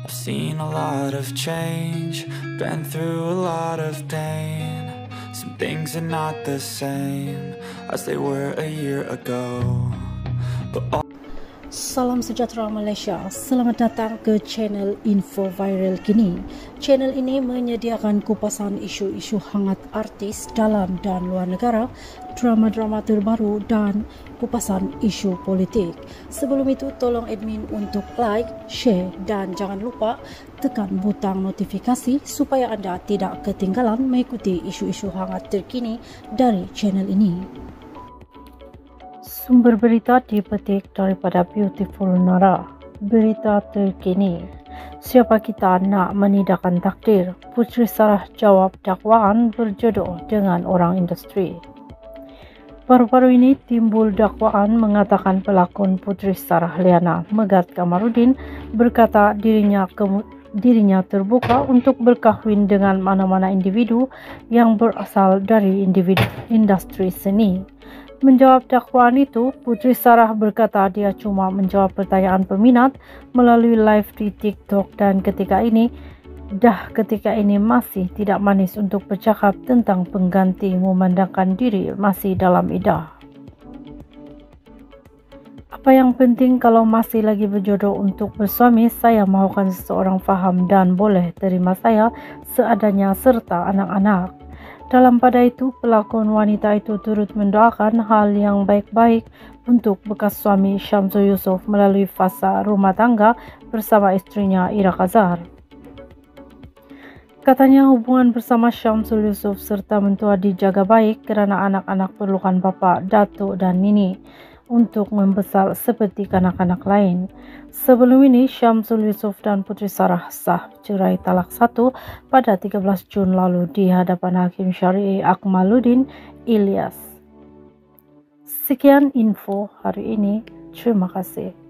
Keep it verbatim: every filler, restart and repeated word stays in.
I've seen a lot of change, been through a lot of pain. Some things are not the same as they were a year ago. But all Salam sejahtera Malaysia, selamat datang ke channel Info Viral Kini. Channel ini menyediakan kupasan isu-isu hangat artis dalam dan luar negara, drama-drama terbaru dan kupasan isu politik. Sebelum itu, tolong admin untuk like, share dan jangan lupa tekan butang notifikasi supaya anda tidak ketinggalan mengikuti isu-isu hangat terkini dari channel ini. Sumber berita dipetik daripada Beautiful Nara. Berita terkini. Siapa kita nak menidakkan takdir? Puteri Sarah jawab dakwaan berjodoh dengan orang industri. Baru-baru ini timbul dakwaan mengatakan pelakon Puteri Sarah Liana Megat Kamarudin berkata dirinya ke dirinya terbuka untuk berkahwin dengan mana-mana individu yang berasal dari individu industri seni. Menjawab dakwaan itu, Puteri Sarah berkata dia cuma menjawab pertanyaan peminat melalui live di TikTok dan ketika ini, dah ketika ini masih tidak manis untuk bercakap tentang pengganti memandangkan diri masih dalam iddah. Apa yang penting kalau masih lagi berjodoh untuk bersuami, saya mahukan seseorang faham dan boleh terima saya seadanya serta anak-anak. Dalam pada itu, pelakon wanita itu turut mendoakan hal yang baik-baik untuk bekas suami Syamsul Yusof melalui fasa rumah tangga bersama istrinya Ira Khazar. Katanya hubungan bersama Syamsul Yusof serta mentua dijaga baik kerana anak-anak perlukan bapa, datuk dan nini untuk membesar seperti kanak-kanak lain. Sebelum ini, Syamsul Yusof dan Puteri Sarah sah cerai talak satu pada tiga belas Jun lalu di hadapan Hakim Syari'i Akmaluddin Ilyas. Sekian info hari ini. Terima kasih.